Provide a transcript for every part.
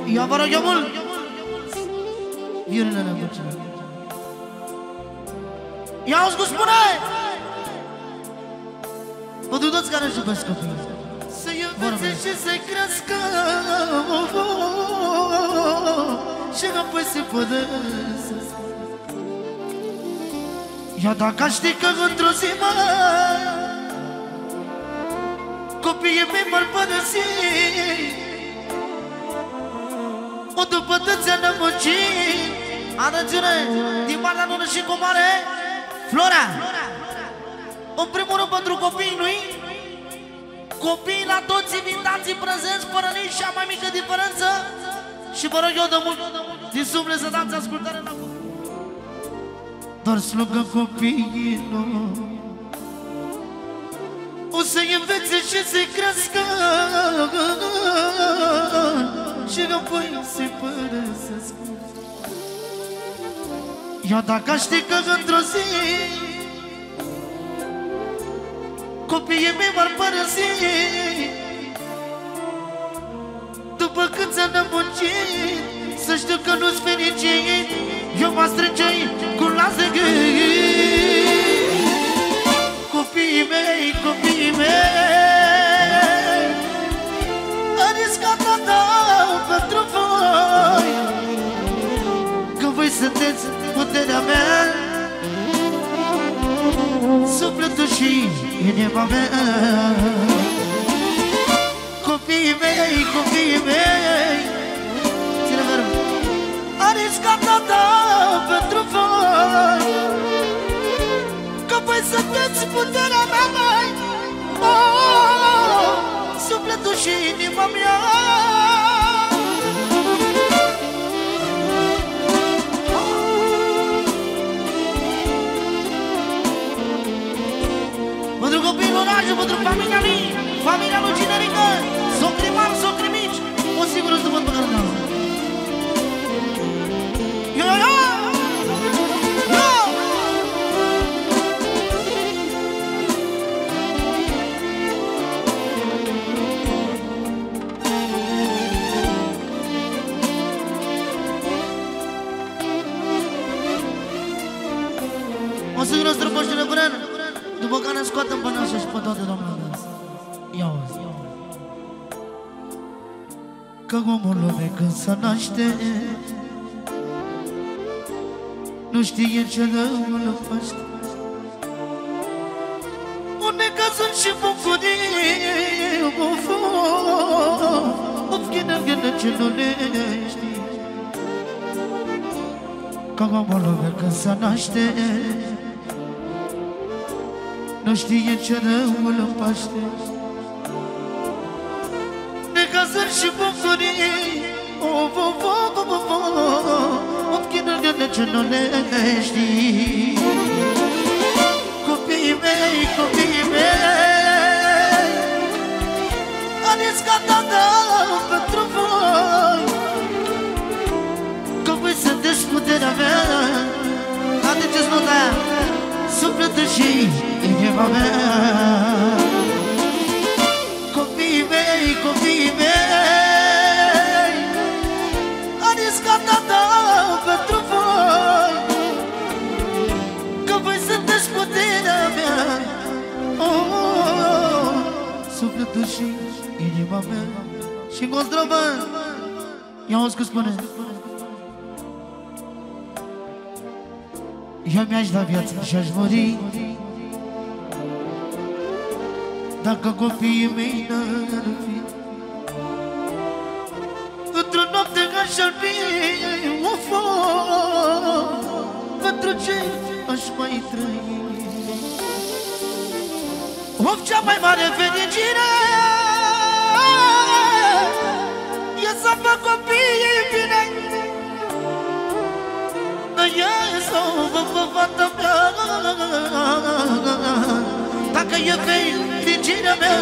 Eu vă rog eu mult. Violele puțin. Ia-uzi cum spune. Pentru toți care își iubesc copiii, să învețe și să crească și apoi se părăsesc. Iar dacă știi că într-o zi copiii mei m-ar părăsi, o după tăția nămăcii, arățire din Valea Nună și Comare, Florea. În primul rând pentru copiii lui, copiii la toți invitații prezenți, fără nici cea mai mică diferență. Și vă rog eu de mult, din suflet să dați ascultare la copii. Doar slugă copiii noi, o să-i învețe și să-i crească și apoi se părăsesc. Iar dacă știi că într-o zi copiii mei m-ar părăsi, după cât ți-am muncit, să știu că nu-ți fericit, eu mă strânge cu las de gând. Copiii mei, copiii mei, am riscat totul pentru voi, că voi sunteți puterea mea, sufletul și inima mea. Copiii mei, copiii mei, ține verb, am riscat totul pentru voi, că voi sunteți puterea mea, mai, sufletul și inima mea. Pentru copiii orașului, pentru familia lui, familia lui generică, socri mari, socri mici, o singură să văd pe care n-am. O singură străboște refren, după care scoatem pe nașă și pe toate domnule. Ia-uzi. Că omul lume când se naște nu știe ce rău îl faște. Unde căzut și bucurii, of ghină ce nu le știi. Că omul lume când se naște nu știe ce rău îl paște. Necazări și bucurii, ochii ce nu le știi. Copiii mei, copiii mei, am riscat totul pentru voi, că voi sunteți puterea mea. Atingeți nota aia, sufletul și inima mea. Copiii mei, copiii mei, am riscat totul pentru voi, că voi sunteți puterea mea. Sufletul și inima mea. Și-n Cozdrovă, ia-o cum spune. Eu mi-aș da viața și-aș muri dacă copiii mei n-ar fi. Într-o noapte aș-ar fi o foc, pentru ce aș mai trăi. Of, cea mai mare fericire e să fac copiii bine, e să vă fata mea, dacă e fericirea mea.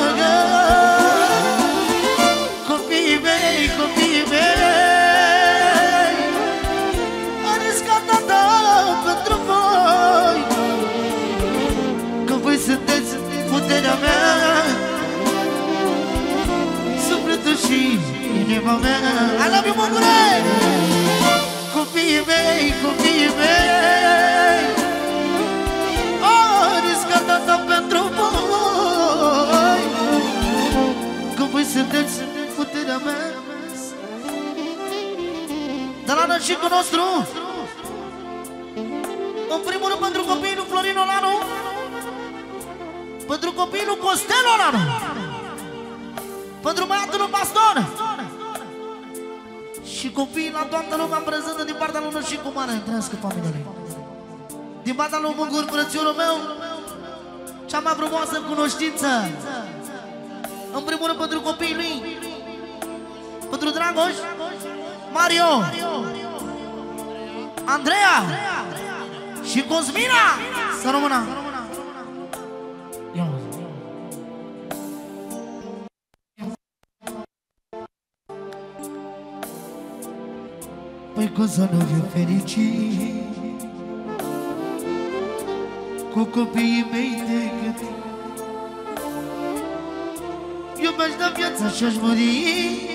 Copiii mei, copiii mei, am riscat totul pentru voi, că voi sunteți puterea mea, sufletul și inima mea. I love you, Mongure! Copiii mei, copiii mei, au riscat asta pentru voi, că voi sunteți puterea mea. Dar la nășicul nostru, în primul rând pentru copiii lui Florin Olanu, pentru copiii lui Costel Olanu, pentru băiatul lui Baston și copiii la toată lumea prezentă din partea lui Nășicu Mare. Trăiască familiile. Din partea lui Mungur, frățiorul meu, cea mai frumoasă cunoștință. În primul rând pentru copiii lui, pentru Dragoș, Mario, Andreea și Cosmina. Să rămână. Păi cum să nu fiu fericit cu copiii mei decât iubești de viața și-aș muri